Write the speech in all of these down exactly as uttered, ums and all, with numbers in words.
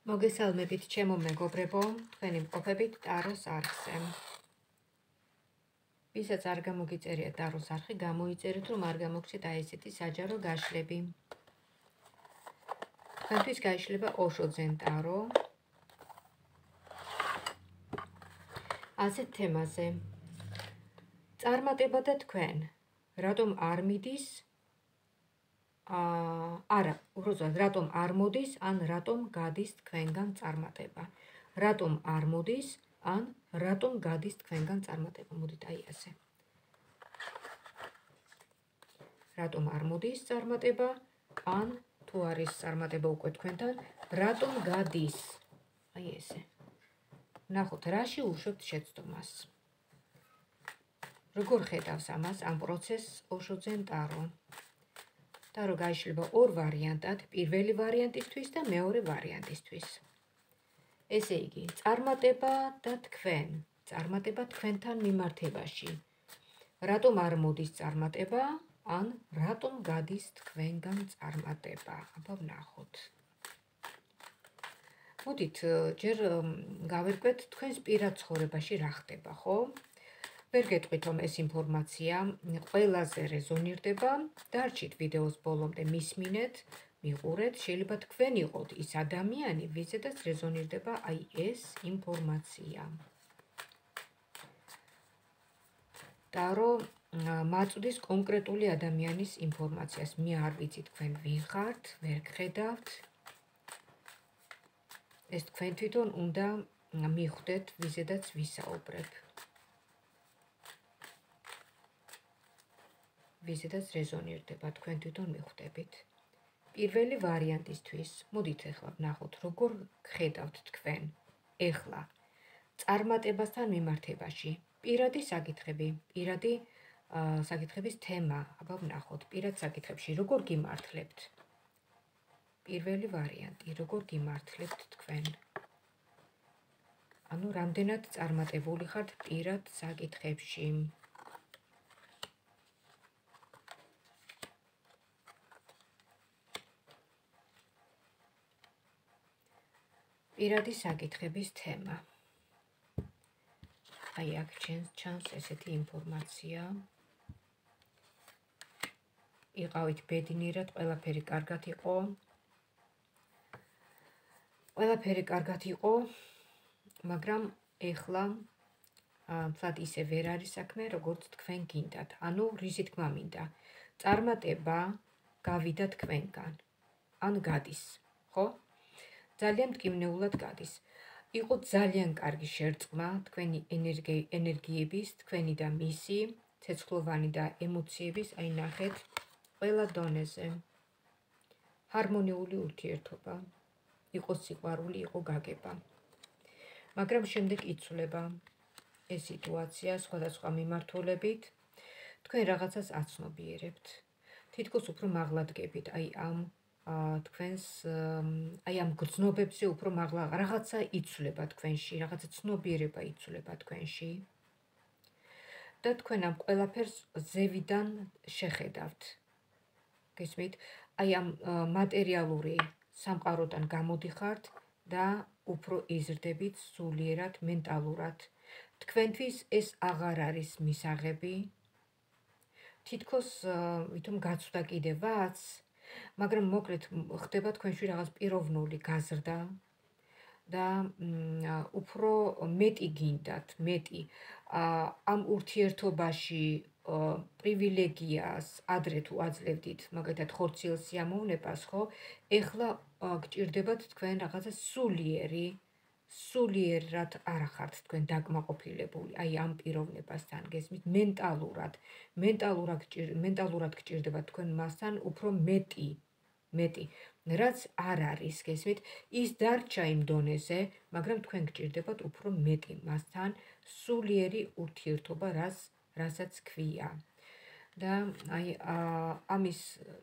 მოგესალმებით ჩემო მეგობრებო, თქვენი მყოფებით ტაროს არხზე. ვისაც არ გამოგიწერია ტაროს არხი, გამოიწერეთ, რომ არ გამოგჩეთ აი ესეთი საჯარო გაშლები. თქვენთვის გაიშლება ოშოძენ ტარო. ასეთ თემაზე. წარმატება და თქვენ, რატომ არ მიდის? აა, არა, უბრალოდ რატომ არ მოდის, ან რატომ გადის თქვენგან წარმატება? რატომ არ მოდის, ან რატომ გადის თქვენგან წარმატება? მოდით აი ასე. რატომ არ მოდის წარმატება, ან თუ არის წარმატება უკვე თქვენთან, რატომ გადის? აი ესე. ნახოთ, რაში უშვებთ შეცდომას. როგორ ხედავს ამას ამ პროცესს ოშოძენ ტარო? ტარო გაიშლება ორ ვარიანტად, პირველი ვარიანტისთვის და მეორე ვარიანტისთვის. ესე იგი, წარმატება და თქვენ, წარმატება თქვენთან მიმართებაში. რატომ არ მოდის წარმატება, ან რატომ გადის თქვენგან წარმატება? აბა ვნახოთ. მოდით, ჯერ გავერკვეთ თქვენს პირად ცხოვრებაში რა ხდება, ხო? ვერ გეტყვით, რომ ეს ინფორმაცია ყველაზე რეზონირდება, დარჩით ვიდეოს ბოლომდე მისმინეთ, მიყურეთ, შეიძლება თქვენ იყოთ ის ადამიანი, ვიზედაც რეზონირდება აი ეს ინფორმაცია. ტარო მაწვდის კონკრეტული ადამიანის ინფორმაციას. მე არ ვიცი თქვენ ვინ ხართ, ვერ გხედავთ. ეს თქვენ თვითონ უნდა მიხვდეთ, ვიზედაც ვისაუბრებ. ვიზედაც რეზონირდება, თქვენ თვითონ მიხვდებით. პირველი ვარიანტისთვის, მოდით ახლა ვნახოთ, როგორ გხედავთ თქვენ ახლა წარმატებასთან მიმართებაში. პირადი საკითხები, პირადი საკითხების თემა, აბა ვნახოთ, პირად საკითხებში როგორ გიმართლებთ? პირველი ვარიანტი, როგორ გიმართლებთ თქვენ? ანუ რამდენად წარმატებული ხართ პირად საკითხებში? პირადი საკითხების თემა. აი აქ ჩანს ესეთი ინფორმაცია. იყავით ბედნიერად, ყველაფერი კარგად იყო. ყველაფერი კარგად იყო, მაგრამ ეხლა თლად ისე ვერ არის საქმე, როგორც თქვენ გინდათ. ანუ რისი თქმა მინდა? წარმატება გავიდა თქვენგან. ან გადის, ხო? ძალიან მტკივნეულად გადის. იყო ძალიან კარგი შერწყმა თქვენი ენერგიების, თქვენი და მისი, ცეცხლოვანი და ემოციების, აი ნახეთ, ყველა დონეზე. ჰარმონიული ურთიერთობა. იყო სიყვარული, იყო გაგება. მაგრამ შემდეგ იცვლება ეს სიტუაცია სხვადასხვა მიმართულებით. თქვენ რაღაცას აცნობიერებთ. თითქოს უფრო მაღლა დგებით, აი ამ თქვენს აი ამ გრძნობებზე უფრო მაღლა რაღაცა იცვლება თქვენში, რაღაცა ცნობიერება იცვლება თქვენში. და თქვენ ამ ყველაფერს ზევიდან შეხედავთ. გესმით? აი ამ მატერიალური სამყაროდან გამოდიხართ და უფრო იზრდებით სულიერად, მენტალურად. თქვენთვის ეს აღარ არის მისაღები. თითქოს ვითომ გაცვდა კიდევაც, მაგრამ მოკლედ ხდება თქვენში რაღაც პიროვნული გაზრდა და უფრო მეტი გინდათ, მეტი ამ ურთიერთობაში პრივილეგიას ადრე თუ აძლევდით, მაგალითად ხორციელ სიამოვნებას, ხო? ეხლა გჭირდებათ თქვენ რაღაცა სულიერი, სულიერად არ ხართ თქვენ დაკმაყოფილებული, აი ამ პიროვნებასთან, გესმით, მენტალურად, მენტალურად გჭირდებათ თქვენ მასთან უფრო მეტი, მეტი, რაც არ არის, გესმით, ის დარჩა იმ დონეზე, მაგრამ თქვენ გჭირდებათ უფრო მეტი მასთან სულიერი ურთიერთობა, რაც რასაც ქვია. და აი ამის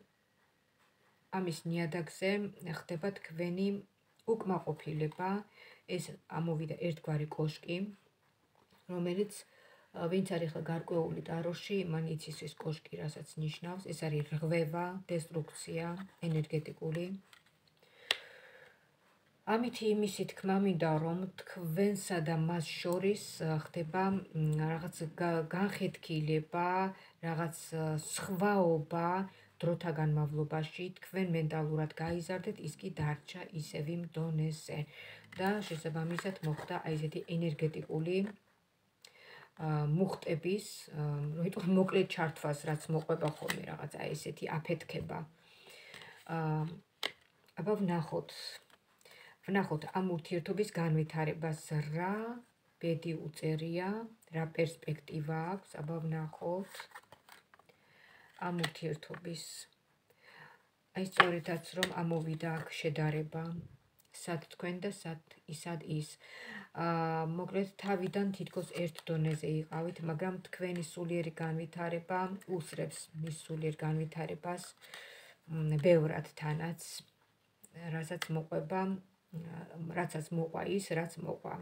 ამის ნიადაგზე ხდება თქვენი უკმაყოფილება. ეს ამოვიდა ერთგვარი კოშკი, რომელიც ვინც არის ახლა გარკვეული ტაროში, მან იცის ეს კოშკი, რასაც ნიშნავს, ეს არის რღვევა, დესტრუქცია, ენერგეტიკული. ამით იმისი თქმა მინდა, რომ თქვენსა და მას შორის ხდება რაღაც განხეთქილება, რაღაც სხვაობა დროთა განმავლობაში, თქვენ მენტალურად გაიზარდეთ, ის კი დარჩა ისევ იმ დონეზე და შესაბამისად მოხდა აი ესეთი ენერგეტიკული მუხტების, რომ იტყვი მოკლედ ჩართვას, რაც მოყვება ხოლმე რაღაც აი ესეთი აფეთქება. აბა ვნახოთ. ვნახოთ ამ ურთიერთობის განვითარებას რა ბედი უწერია, რა პერსპექტივა აქვს, აბა ვნახოთ ამ ურთიერთობის. აი სწორედაც რომ ამოვიდა აქ შედარება, სად თქვენ და სად ისად ის. მოკლედ თავიდან თითქოს ერთ დონეზე იყავით, მაგრამ თქვენი სულიერი განვითარება უსრებს მის სულიერ განვითარებას ბევრად თანაც, რასაც მოყვება, რაცაც მოყვა ის, რაც მოყვა.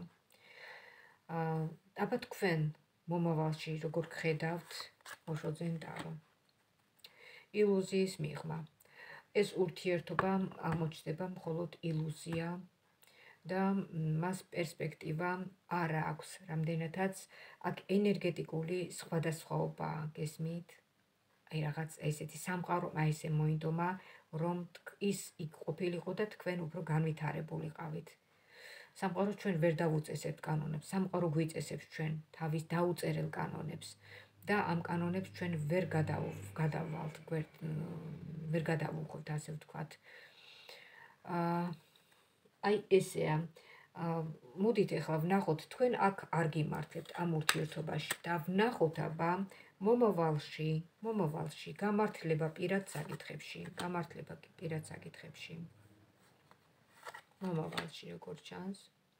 აბა თქვენ მომავალში როგორ გხედავთ ოშოძენ ტარო? ილუზიის მიღმა. ეს ურთიერთობა აღმოჩნდება მხოლოდ ილუზია და მას პერსპექტივა არ აქვს, რამდენადაც აქ ენერგეტიკული სხვადასხვაობა გესმით? აი რაღაც ესეთი სამყარო აი ესე მოინდომა, რომ ის იქ ყოფილიყო და თქვენ უფრო განვითარებულიყავით. სამყარო ჩვენ ვერ დავუწესებთ კანონებს, სამყარო გვიწესებს ჩვენ თავის დაუწერელ კანონებს და ამ კანონებს ჩვენ ვერ გადავალთ, ვერ გადავუხოთ, ასე ვთქვათ. აი ესეა. მოდით ახლა ვნახოთ, თქვენ აქ არ გიმართლებთ ამ ურთიერთობაში და ვნახოთ აბა მომავალში, მომავალში გამართლება პირად საკითხებში, გამართლება პირად საკითხებში. მომავალში როგორ ჩანს?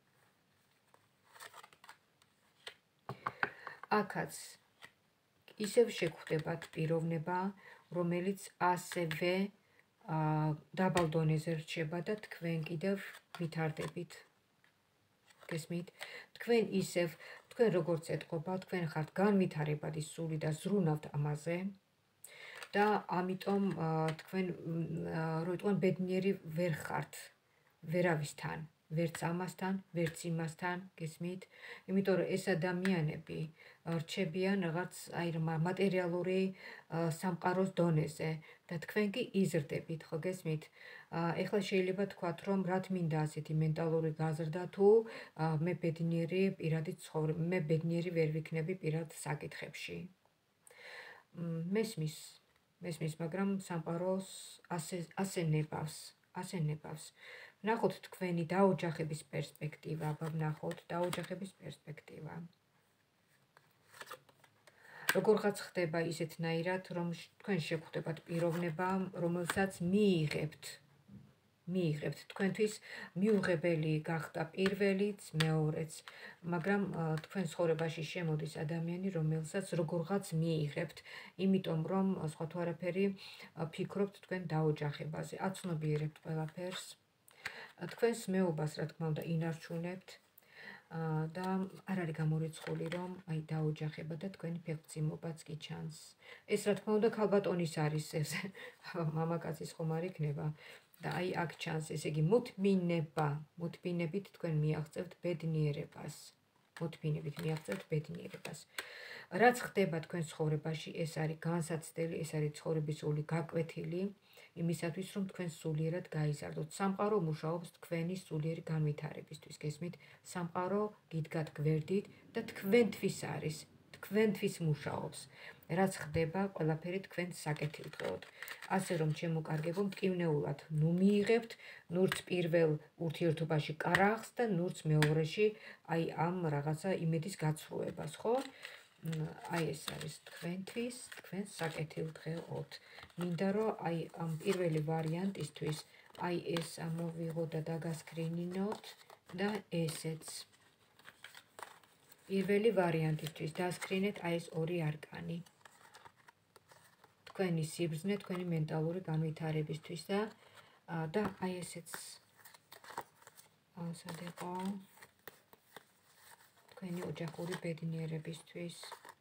აქაც ისევ შეგხვდებათ პიროვნება, რომელიც ასევე დაბალ დონეზე რჩება და თქვენ კიდევ ვითარდებით. გესმით? თქვენ ისევ, თქვენ როგორც ეტყობა, თქვენ ხართ განვითარებადი სული და ზრუნავთ ამაზე და ამიტომ თქვენ რო იტყვიან ბედნიერი ვერ ხართ ვერავისთან, ვერც ამასთან, ვერც იმასთან, გესმით? იმიტომ რომ ეს ადამიანები რჩებიან რაღაც აი მატერიალური სამყაროს დონეზე და თქვენ კი იზრდებით, ხო გესმით? ეხლა შეიძლება თქვათ, რომ რა მინდა ასეთი მენტალური გაზრდა თუ მე ბედნიერი პირადი ცხოვრება, მე ბედნიერი ვერ ვიქნები პირად საკითხებში. მესმის, მესმის, მაგრამ სამყაროს ასე ასე ნებავს, ასე ნებავს. ვნახოთ თქვენი დაოჯახების პერსპექტივა, აბა ვნახოთ დაოჯახების პერსპექტივა. როგორღაც ხდება ისეთნაირად, რომ თქვენ შეგხვდებათ პიროვნება, რომელსაც მიიღებთ. მიიღებთ თქვენთვის მიუღებელი გახდა პირველიც, მეორეც, მაგრამ თქვენ ცხოვრებაში შემოდის ადამიანი, რომელსაც როგორღაც მიიღებთ, იმიტომ რომ სხვა თუ არაფერი ფიქრობთ თქვენ დაოჯახებაზე, აცნობიერებთ ყველაფერს. თქვენს მეობას, რა თქმა უნდა, ინარჩუნებთ და არ არის გამორიცხული, რომ აი დაოჯახება და თქვენი ფეხმძიმობაც კი ჩანს. ეს რა თქმა უნდა ქალბატონის არის, ეს მამაკაცის ხომ არ იქნება. და აი აქ ჩანს, ესე იგი მოთმინება, მოთმინებით თქვენ მიაღწევთ ბედნიერებას. მოთმინებით მიაღწევთ ბედნიერებას. რაც ხდება თქვენ ცხოვრებაში, ეს არის განსაცდელი, ეს არის ცხოვრებისეული გაკვეთილი, იმისათვის, რომ თქვენ სულიერად გაიზარდოთ. სამყარო მუშაობს თქვენი სულიერი განვითარებისთვის, გესმით? სამყარო გიდგათ გვერდით და თქვენთვის არის, თქვენთვის მუშაობს. რაც ხდება, ყველაფერი თქვენ საკეთილდღეოდ. ასე რომ შემოკარგებო მტკივნეულად ნუ მიიღებთ, ნურც პირველ ურთიერთობაში კარახს და ნურც მეორეში აი ამ რაღაცა იმედის გაცრუებას, ხო? აი ეს არის თქვენთვის, თქვენ საკეთილდღეოდ. მინდა რომ აი ამ პირველი ვარიანტისთვის აი ეს ამოვიღო და დაგასკრინინოთ და ესეც. პირველი ვარიანტისთვის დასკრინეთ აი ეს ორი არკანი. თქვენი სიბრძნე, თქვენი მენტალური განვითარებისთვის და და აი ესეც სად იყო თქვენი ოჯახური ბედნიერებისთვის.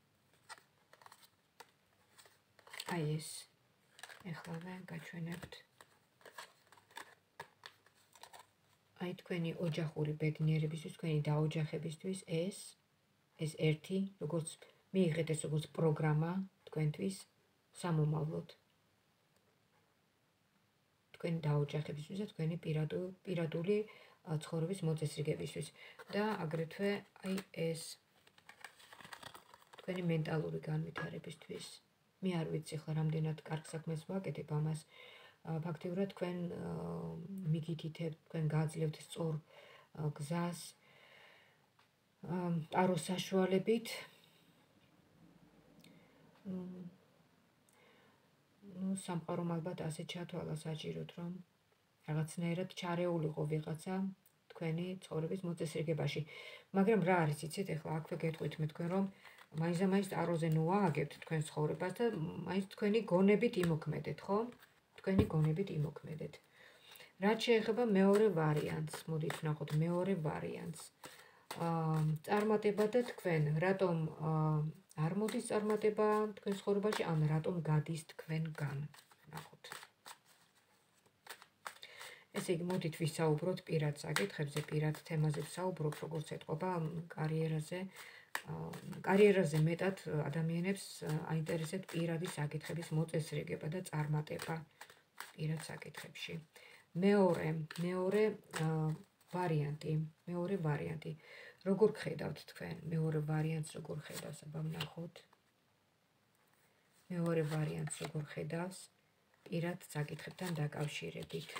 აი ეს ეხლა გაჩვენებთ. აი თქვენი ოჯახური ბედნიერებისთვის, თქვენი დაოჯახებისთვის ეს ეს ერთი, როგორც მიიღეთ ეს როგორც პროგრამა თქვენთვის სამომავლოდ. თქვენი დაოჯახებისთვის და თქვენი პირადული ცხოვრების მოწესრიგებისთვის და აგრეთვე აი ეს თქვენი მენტალური განვითარებისთვის. მე არ ვიცი ხო რამდენად კარგ საქმეს ვაკეთებ ამას. ფაქტიურად თქვენ მიგითითებთ, თქვენ გააძლევთ სწორ გზას ტაროს საშუალებით. ну სამყარომ ალბათ ასე ჩათვალა საჭიროდ რომ რაღაცნაირად ჩარეულიყო ვიღაცა თქვენი ცხოვრების მოწესრიგებაში. მაგრამ რა არის იცით ახლა აქვე გეტყვით მე თქვენ რომ მაინც და მაინც ტაროზე ნუ ააგებთ თქვენ ცხოვრებას და მაინც თქვენი გონებით იმოქმედეთ, ხო? თქვენი გონებით იმოქმედეთ. რაც შეეხება მეორე ვარიანტს, მოდით ვნახოთ მეორე ვარიანტს. აა წარმატება და თქვენ რატომ არ მოდის წარმატება თქვენ ცხოვრებაში, ან რატომ გადის თქვენგან? ნახოთ. ესე იგი, მოდით ვისაუბროთ პირად საკითხებზე, პირად თემაზე ვსაუბრობ, როგორც ეთყობა კარიერაზე. კარიერაზე მეტად ადამიანებს აინტერესებთ პირადი საკითხების მოწესრიგება და წარმატება პირად საკითხებში. მეორე, მეორე ვარიანტი, მეორე ვარიანტი. როგორ ხედავთ თქვენ? მეორე ვარიანტს როგორ ხედავს? აბა ვნახოთ. მეორე ვარიანტს როგორ ხედავს პირად საკითხებთან დაკავშირებით.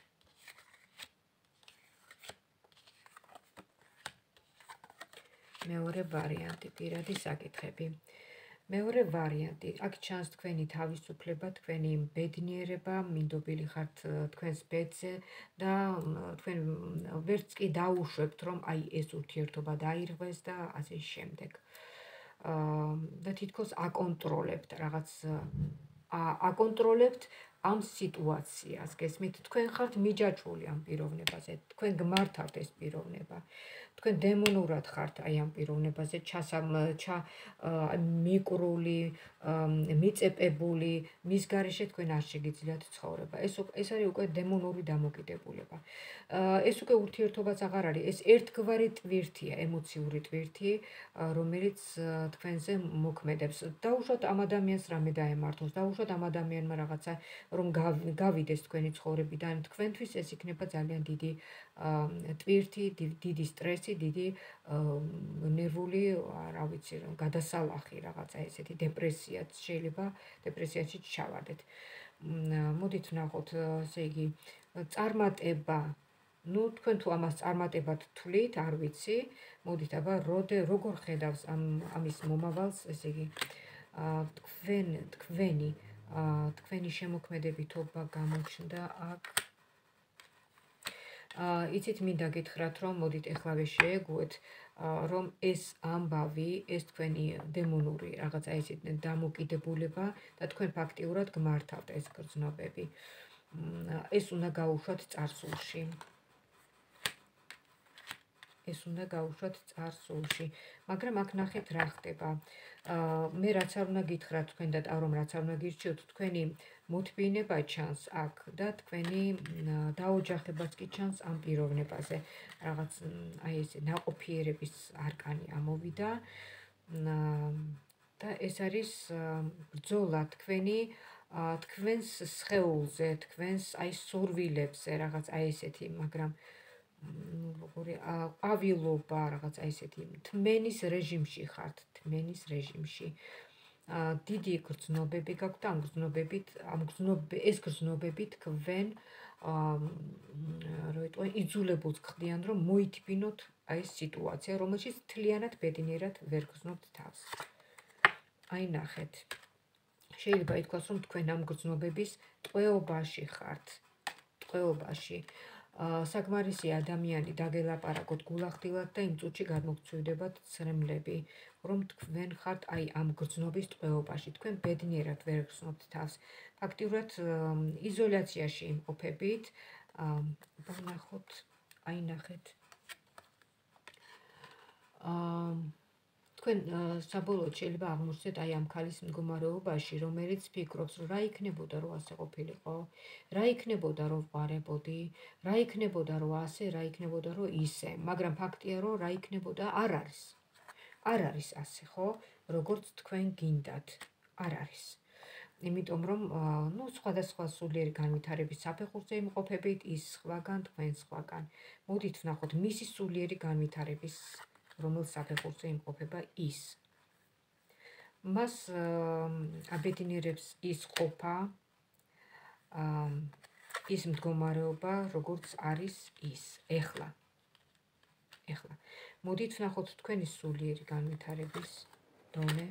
მეორე ვარიანტი, პირადი საკითხები. მეორე ვარიანტი, აქ ჩანს თქვენი თავისუფლება, თქვენი ბედნიერება, მინდობილი ხართ თქვენს ბედზე და თქვენ ვერც კი დაუშვებთ, რომ აი ეს ურთიერთობა დაირღვეს და ასე შემდეგ. და თითქოს აკონტროლებთ რაღაც აკონტროლებთ ამ სიტუაციას. გესმით, თქვენ ხართ მიჯაჭვული ამ პიროვნებაზე, თქვენ გმართავთ ეს პიროვნება. თქვენ დემონურად ხართ აი ამ პიროვნებაზე ჩა მიკრული, მიწეპებული, მის გარეშე თქვენ არ შეგიძლიათ ცხოვრება. ეს ეს არის უკვე დემონური დამოკიდებულება. ეს უკვე ურთიერთობაც აღარ არის, ეს ერთგვარი ტვირთია, ემოციური ტვირთი, რომელიც თქვენზე მოქმედებს. დაუშვათ ამ ადამიანს რამე დაემართოს, დაუშვათ ამ ადამიანმა რაღაცა რომ გავიდეს თქვენი ცხოვრებიდან, თქვენთვის ეს იქნება ძალიან დიდი ტვირთი, დიდი სტრესი, დიდი ნერვული, რა ვიცი, გადასალახი, რაღაცა ესეთი დეპრესიაც შეიძლება დეპრესიაში ჩავარდეთ. მოდით ვნახოთ, ესე იგი, წარმატება. ну თქვენ თუ ამას წარმატებად თვლით, არ ვიცი. მოდით აბა როგორ ხედავს ამ ამის მომავალს, ესე იგი, თქვენ თქვენი თქვენი შემოქმედებითობა გამოჩნდა აქ. იცით, მინდა გითხრათ, რომ მოდით ეხლავე შეეგუეთ, რომ ეს ამბავი, ეს თქვენი დემონური რაღაცა ესეთ დამოკიდებულება და თქვენ ფაქტიურად გმართავთ ეს გრძნობები. ეს უნდა გაუშვათ წარსულში. ეს უნდა გაუშვათ წარსულში. მაგრამ აქ ნახეთ რა ხდება. მე რაც არ უნდა გითხრათ თქვენ და ტარომ რაც არ უნდა გირჩიოთ, თქვენი მოთბინება ჩანს აქ და თქვენი დაოჯახებაც კი ჩანს ამ პიროვნებაზე. რაღაც აი ეს ნაყოფიერების არკანი ამოვიდა და ეს არის ბრძოლა თქვენი თქვენს სხეულზე, თქვენს აი სურვილებზე, რაღაც აი ესეთი, მაგრამ როგორი ყვავილობა, რაღაც აი ესეთი თმენის რეჟიმში ხართ, თმენის რეჟიმში. დიდი გრძნობები გაქვთ და ამ გრძნობებით, ამ გრძნობ ეს გრძნობები თქვენ რა ვიტყვი, იძულებულს ხდიან, რომ მოითბინოთ აი ეს სიტუაცია, რომელშიც თლიანად ბედნიერად ვერ გრძნობთ თავს. აი ნახეთ. შეიძლება ითქვას, რომ თქვენ ამ გრძნობების ტყვეობაში ხართ. ტყვეობაში. საკმარისი ადამიანი დაგელაპარაკოთ გულახდილად და იმ წუთში გადმოგცვივდებათ ცრემლები, რომ თქვენ ხართ აი ამ გრძნობის ტყვეობაში, თქვენ ბედნიერად ვერ გრძნობთ თავს. ფაქტიურად იზოლაციაში იმყოფებით. ვნახოთ, აი ნახეთ. თქვენ საბოლოოდ შეიძლება აღმოჩნდეთ აი ამ ქალის მდგომარეობაში, რომელიც ფიქრობს, რომ რა იქნებოდა, რომ ასე ყოფილიყო, რა იქნებოდა, რომ ვყარებოდი, რა იქნებოდა, რომ ასე, რა იქნებოდა, რომ ისე, მაგრამ ფაქტია, რომ რა იქნებოდა, არ არის. არ არის ასე, ხო? როგორც თქვენ გინდათ, არ არის. იმიტომ რომ, ნუ სხვადასხვა სულიერი განვითარების საფეხურზე იმყოფებით, ის სხვაგან, თქვენ სხვაგან. მოდით ვნახოთ მისი სულიერი განვითარების რომელ საფეხურზე იმყოფება ის. მას აბედნიერებს ის ყოფა, ის მდგომარეობა, როგორც არის ის, ეხლა. ეხლა. მოდით ვნახოთ თქვენი სულიერი განვითარების დონე.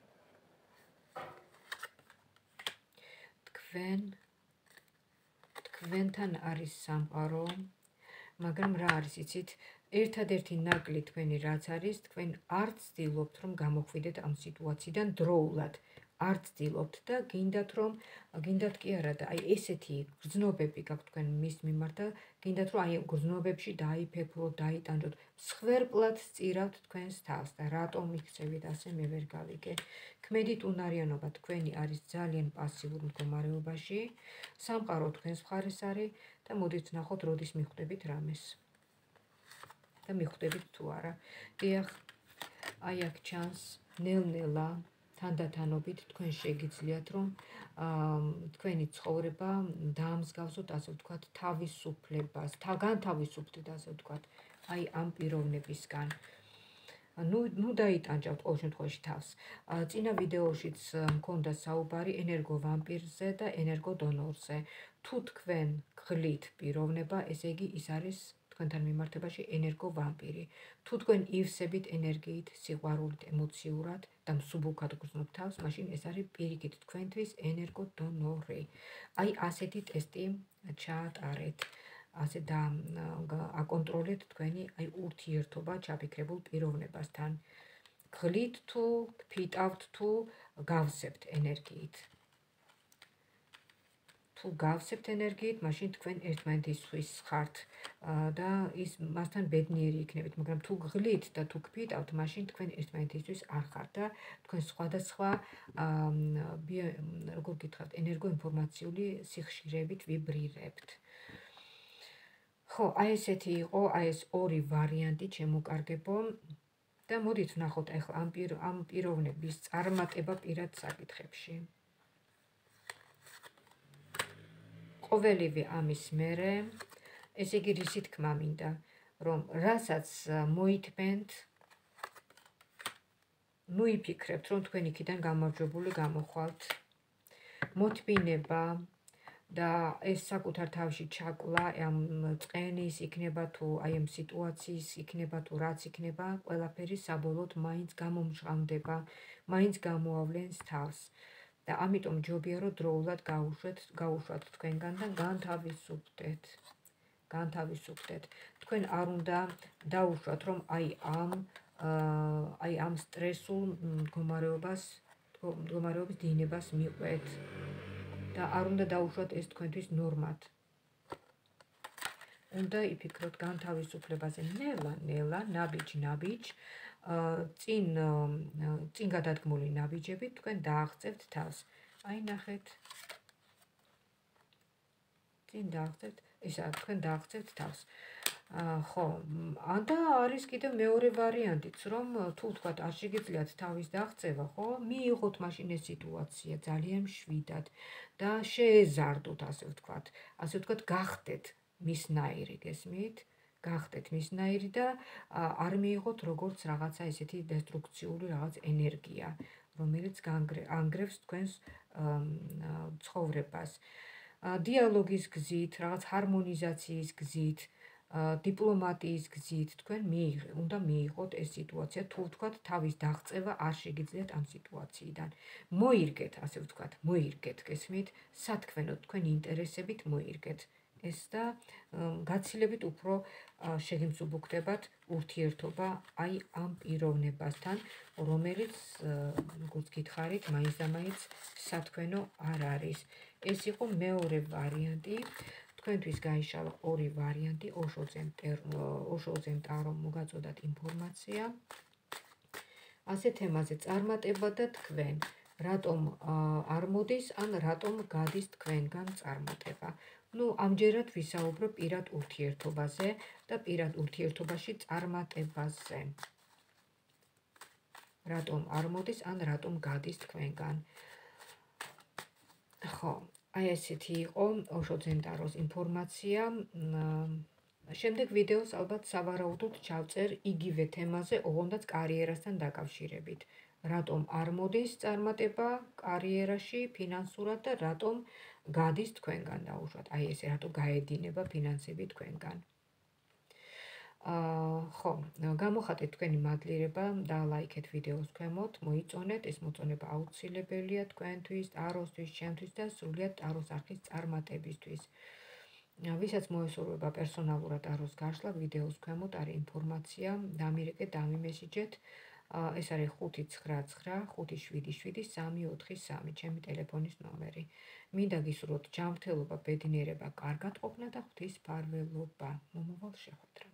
თქვენ თქვენთან არის სამყარო, მაგრამ რა არის იცით? ერთადერთი ნაკლი თქვენი რაც არის, თქვენ არ ცდილობთ რომ გამოხვიდეთ ამ სიტუაციიდან დროულად. არ ცდილობთ და გინდათ რომ გინდათ კი არა და აი ესეთი გრძნობები გაქვთ თქვენ მის მიმართ და გინდათ რომ აი გრძნობებში დაიფეფროთ, დაიტანჯოთ. მსხვერპლად სწირავთ თქვენს თავს და რატომ იქცევით ასე მე ვერ გავიგე. ქმედით უნარიანობა თქვენი არის ძალიან პასიურ მდგომარეობაში. სამყარო თქვენს მხარეს არის და მოდით ვნახოთ როდის მიხვდებით რამეს. და მიხვდებით თუ არა. დიახ, აი აქ ჩანს ნელ-ნელა თანდათანობით თქვენ შეგიძლიათ რომ თქვენი ცხოვრება დაამსგავსოთ, ასე ვთქვათ, თავისუფლებას, განთავისუფლდეთ, ასე ვთქვათ, აი ამ პიროვნებისგან. ნუ ნუ დაიტანჯავთ ყოველ შემთხვევაში თავს. წინა ვიდეოშიც მქონდა საუბარი ენერგო ვამპირზე და ენერგო დონორზე. თუ თქვენ გღლით პიროვნება, ესე იგი ის არის თქვენთან მიმართებაში ენერგო ვამპირი. თუ თქვენ ივსებით ენერგიით, სიყვარულით, ემოციურად და მსუბუქად გრძნობთ თავს, მაშინ ეს არის პირიქით თქვენთვის ენერგო დონორი. აი ასეთი ტესტი ჩაატარეთ. ასე და აკონტროლეთ თქვენი აი ურთიერთობა ჩაფიქრებულ პიროვნებასთან. გღლით თუ გფიტავთ თუ გავსებთ ენერგიით. თუ გავსებთ ენერგიით, მაშინ თქვენ ერთმანეთისთვის ხართ და ის მასთან ბედნიერი იქნებით, მაგრამ თუ გღლით და თუ გფიტავთ, მაშინ თქვენ ერთმანეთისთვის არ ხართ და თქვენ სხვადასხვა როგორ გითხრათ, ენერგოინფორმაციული სიხშირეებით ვიბრირებთ. ხო, აი ესეთი იყო, აი ეს ორი ვარიანტი შემოკარგებო და მოდით ვნახოთ ახლა ამ პიროვნების წარმატება პირად საკითხებში. ყოველივე ამის მერე, ესე იგი რისი თქმა მინდა, რომ რასაც მოითმენთ, ნუ იფიქრებთ, რომ თქვენ იქიდან გამარჯვებული გამოხვალთ. მოთმინება და ეს საკუთარ თავში ჩაკლა ამ წყენის იქნება თუ აი ამ სიტუაციის იქნება თუ რაც იქნება, ყველაფერი საბოლოოდ მაინც გამომჟღავნდება, მაინც გამოავლენს თავს. და ამიტომ ჯობია რომ დროულად გაუშვათ თქვენგან და განთავისუფლდეთ. განთავისუფლდეთ. თქვენ არ უნდა დაუშვათ რომ აი ამ აი ამ სტრესულ მდგომარეობას მდგომარეობის დინებას მიყვეთ. და არ უნდა დაუშვათ ეს თქვენთვის ნორმად. უნდა იფიქროთ განთავისუფლებაზე ნელა, ნელა, ნაბიჯ, ნაბიჯ. წინ წინ გადადგმული ნაბიჯებით თქვენ დააღწევთ თავს. აი ნახეთ. წინ დააღწევთ, ესაა თქვენ დააღწევთ თავს. ხო, და არის კიდევ მეორე ვარიანტიც, რომ თუ თქვათ არ შეგიძლიათ თავის დაღწევა, ხო, მიიღოთ მაშინ ეს სიტუაცია ძალიან მშვიდად და შეეზარდოთ, ასე ვთქვათ, ასე ვთქვათ, გახდეთ მისნაირი, გესმით? გახდეთ მისნაირი და არ მიიღოთ როგორც რაღაცა ესეთი დესტრუქციული რაღაც ენერგია, რომელიც ანგრევს თქვენს ცხოვრებას. დიალოგის გზით, რაღაც ჰარმონიზაციის გზით, დიპლომატიის გზით თქვენ უნდა მიიღოთ ეს სიტუაცია, თუ ვთქვათ თავის დაღწევა არ შეგიძლიათ ამ სიტუაციიდან. მოირგეთ, ასე ვთქვათ, მოირგეთ, გესმით? სათქმელოდ თქვენი ინტერესებით მოირგეთ. ეს და გაცილებით უფრო შეგიმსუბუქდებათ ურთიერთობა აი ამ პიროვნებასთან, რომელიც როგორც გითხარით, მაინც და მაინც სათქმელო არ არის. ეს იყო მეორე ვარიანტი. თქვენთვის გაიშალა ორი ვარიანტი, ოშოძემ ტარო მოგაწოდათ ინფორმაცია. ასე თემაზე წარმატება და თქვენ, რატომ არ მოდის ან რატომ გადის თქვენგან წარმატება. ნუ ამჯერად ვისაუბრო პირად ურთიერთობაზე და პირად ურთიერთობაში წარმატებაზე. რატომ არ მოდის ან რატომ გადის თქვენგან. ხო, აი ესეთი იყო ოშო ძენტაროს ინფორმაცია. შემდეგ ვიდეოს ალბათ სავარაუდოდ ჩავწერ იგივე თემაზე, ოღონდაც კარიერასთან დაკავშირებით. რატომ არ მოდის წარმატება კარიერაში, ფინანსურად და რატომ გადის თქვენგან დაუშვათ. აი ესე რატო გაედინება ფინანსები თქვენგან. ხო, გამოხატეთ თქვენი მადლიერება და ლაიქეთ ვიდეოს ქვემოთ, მოიწონეთ, ეს მოწონება აუცილებელია თქვენთვის, ტაროსთვის, ჩემთვის და სრულიად ტაროს არხის წარმატებისთვის. ვისაც მოესურვება პერსონალურად ტაროს გაშლა, ვიდეოს ქვემოთ არის ინფორმაცია, დამირეკეთ, დამიმესიჯეთ. ეს არის ხუთი ცხრა ცხრა ხუთი შვიდი შვიდი სამი ოთხი სამი, ჩემი ტელეფონის ნომერი. მინდა გისურვოთ ჯანმრთელობა, ბედნიერება, კარგად ყოფნა და ღვთის მფარველობა. მომავალ შეხვედრამდე.